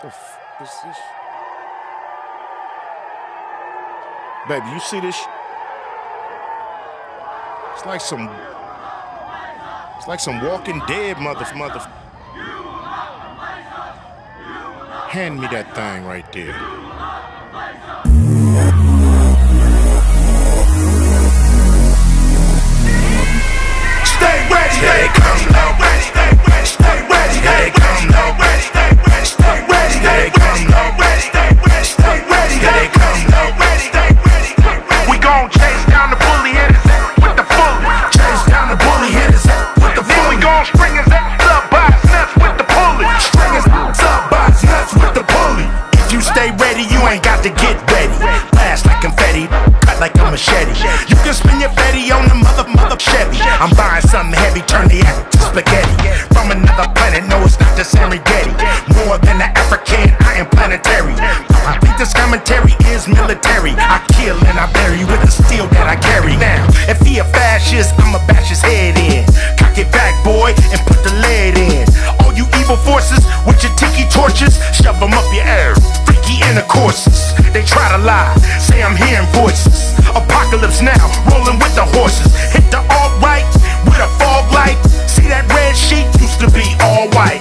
The f is this? Baby, you see this? It's like some Walking Dead mother. Hand me that thing right there. Stay ready, stay come low. Stay ready, stay come low. Stay ready, stay come low. Stay ready, stay come low. We gon' chase down the bully hitters with the fully. Chase down the bully hitters with the fully. We gon' string his ass up by his nuts with the pulley. String his ass up by his nuts with the pulley. If you stay ready, you ain't got to get ready. Blast like confetti, cut like a machete. You can spin your fatty on the mother Chevy. I'm buying something heavy, turn the act to spaghetti. From another planet, no, it's not the Serengeti. More than the African, I am planetary. I think this commentary is military. I kill and I bury with the steel that I carry. Now, if he a fascist, I'ma bash his head in. Cock it back, boy, and put the lead in. All you evil forces with your tiki torches, shove them up your ass. Freaky intercourses, they try to lie, say I'm hearing voices. Apocalypse now, rolling with the horses. Hit the alt-right with a fog light. See that red sheet used to be all white.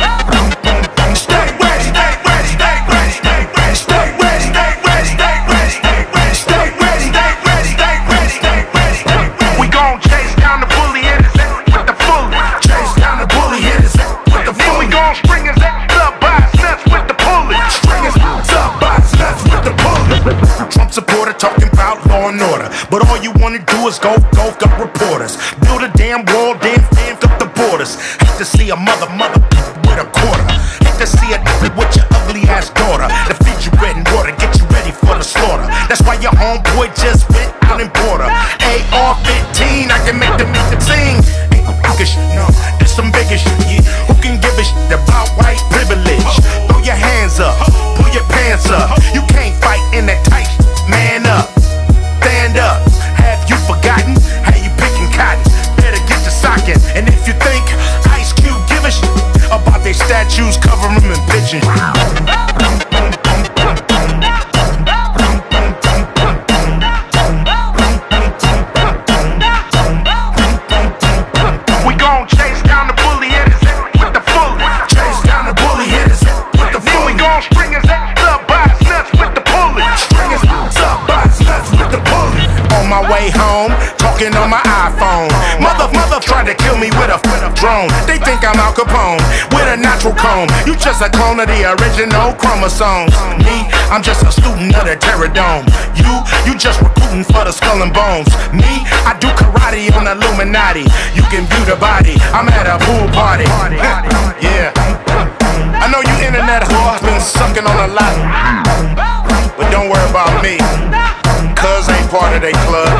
Stay ready, stay ready, stay ready, stay ready, stay ready, stay ready, stay ready, stay ready, stay ready, stay ready, stay ready, stay ready, stay ready. We gon' chase down the bully hitters with the fully. Chase down the bully hitters with the fully. We gon' string his ass up by his nuts with the pulley. String his ass up by his nuts with the pulley. Trump supporter talking about law and order, but all you wanna do is go up reporters. Build a damn wall, damn up the borders. Hate to see a mother with a quarter. Hate to see a with your ugly ass daughter. To feed you bread and water, get you ready for the slaughter. That's why your homeboy just went out and bought her AR-15. I can make the sing. Ain't no, there's some bigger shit. Yeah. Who can give a shit about white privilege? Throw your hands up, pull your pants up. You can't fight in that tight. Man up, stand up. Have you forgotten how you picking cotton? Better get to socking. And if you think Ice Cube give a shit about their statues, cover them in pigeon. We gon' chase down the bully hitters with the fully. Chase down the bully hitters with the fully. We gon' string his ass up by his nuts with the pulley. String his ass up by his nuts with the pulley. On my way home, talking on my iPhone. Mother tried to kill me with a drone. They think I'm Al Capone with a natural comb. You just a clone of the original chromosomes. Me, I'm just a student of the Terradome. You just recruiting for the skull and bones. Me, I do karate on Illuminati. You can view the body, I'm at a pool party. Yeah, I know you internet whores been sucking on a lot, but don't worry about me, cuz ain't part of they club.